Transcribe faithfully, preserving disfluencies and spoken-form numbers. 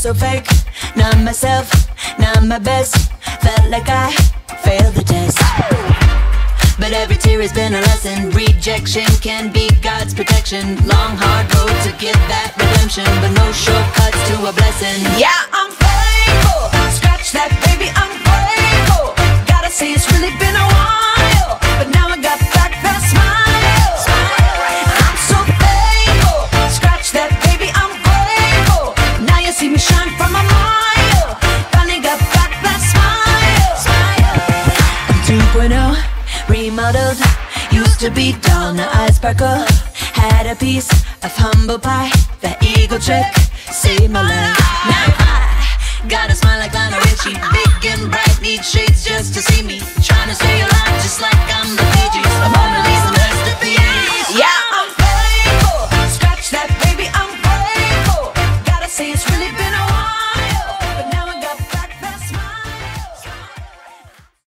so fake, not myself, not my best. Felt like I failed the test. But every tear has been a lesson. Rejection can be God's protection. Long hard road to get that redemption, but no shortcuts to a blessing. Yeah, I'm faithful. Scratch that, baby, I'm grateful. Gotta say it's really been a while, but now I got back that smile. I'm so thankful. Scratch that, baby, I'm grateful. Now you see me shine from a mile. Finally got back that smile. I'm two point oh, remodeled. Used to be dull, now I sparkle. Had a piece of humble pie. That eagle trick saved my life. Now I got a smile like Lionel Richie, big and bright, need shades just to see me.